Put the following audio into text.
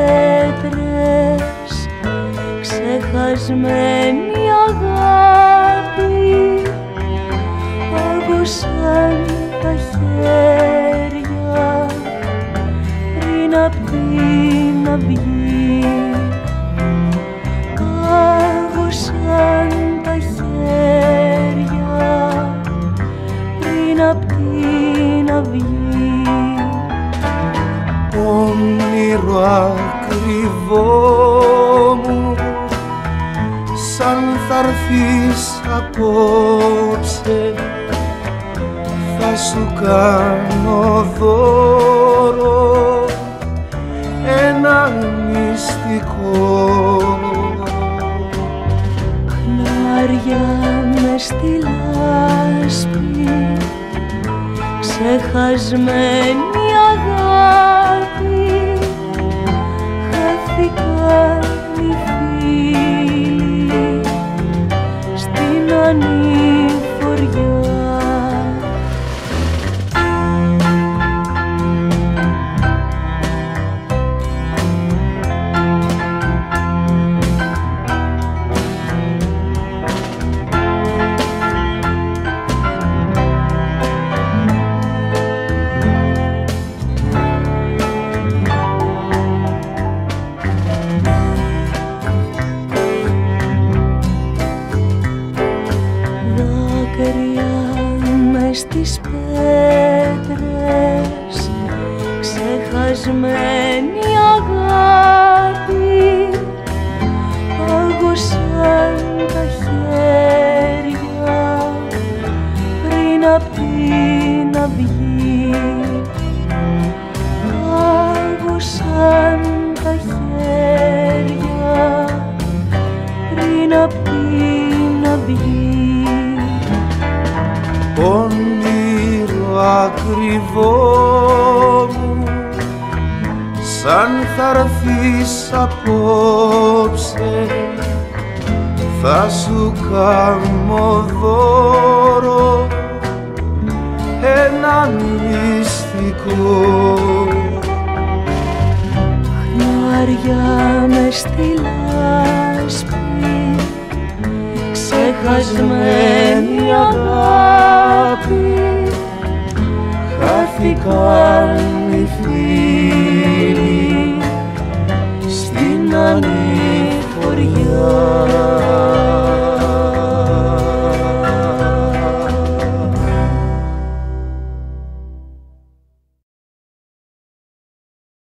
πέτρες, ξεχασμένη αγάπη, πάγωσαν τα χέρια πριν απ' την αυγή. Πάγωσαν τα χέρια πριν απ' την αυγή. Όνειρο ακριβό μου, σαν θ'αρθείς απόψε, θα σου κάνω δώρο ένα μυστικό. Χνάρια μες στη λάσπη, ξεχασμένη αγάπη, χάθηκαν οι φίλοι στην ανηφοριά. Στις πέτρες, ξεχασμένη αγάπη, πάγωσαν τα χέρια πριν απ' την αυγή. Πάγωσαν τα χέρια πριν απ' την αυγή. Όνειρο ακριβό μου, σαν θ'αρθείς απόψε, θα σου κάνω δώρο ένα μυστικό. Χνάρια μες στη λάσπη, ξεχασμένη αγάπη, χάθηκαν οι φίλοι